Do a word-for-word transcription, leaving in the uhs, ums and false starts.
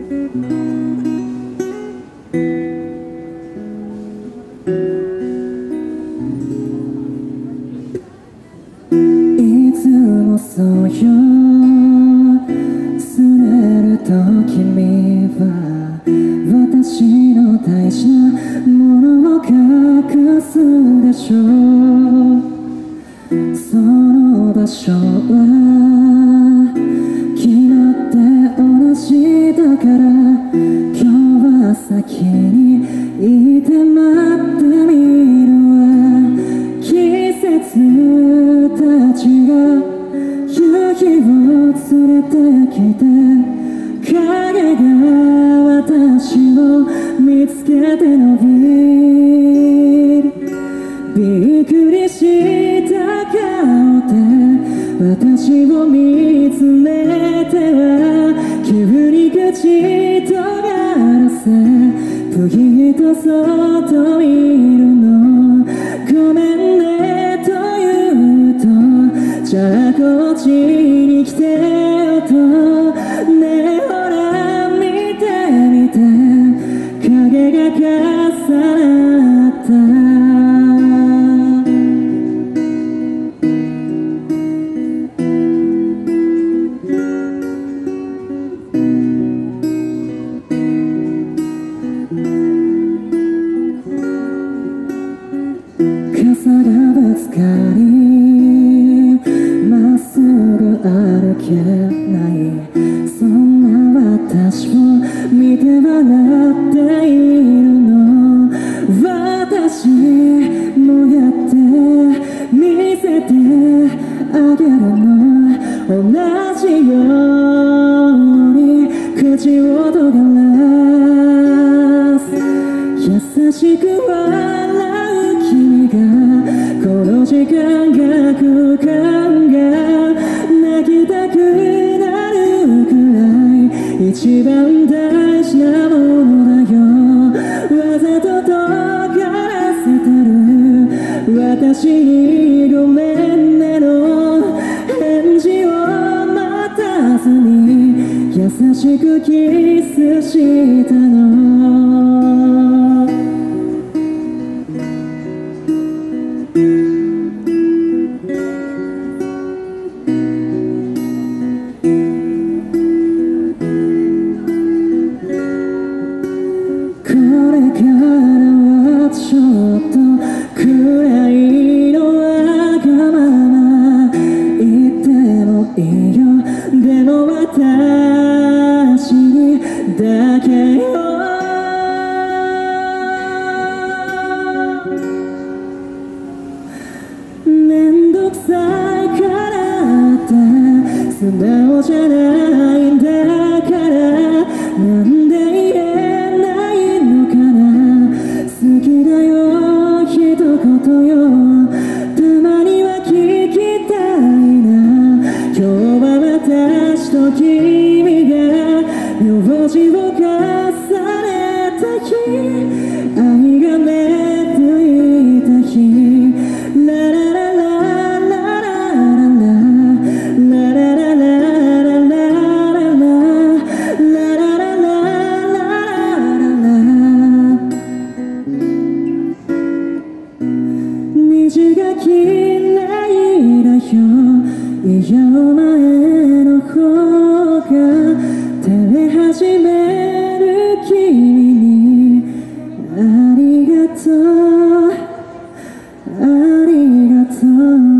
いつもそうよ、拗ねると君は私の大事なものを隠すでしょう。その場所は決まって同じだから、今日は先にいて待ってみるわ。季節たちが夕日を連れてきて、影が私を見つけて伸びる。びっくりした顔で私を見つめては、急に口とがらせ不義とそっと見るの。ごめんねと言うと、じゃあこっちに来てよと。ねえほら見て見て、影が重なった。傘がぶつかりまっすぐ歩けない、そんな私を見て笑っているの。私もやって見せてあげるの。同じように口を尖らす。優しく笑う君が、この時間が空間が泣きたくなるくらい一番大事なものだよ。わざと尖らせてる私にごめんねの返事を待たずに優しくキスしたの。これからはちょっとくらいのわがまま言ってもいいよ。でも私にだけよ。めんどくさいからって素直じゃないんだから、なんで言えないのかな。好きだよ一言よ、たまには聞きたいな。今日は私と君が名字を重ねた日、愛が芽吹いた日、ララララ虹が綺麗だよ。いやお前の方が照れ始める君にありがとう、ありがとう。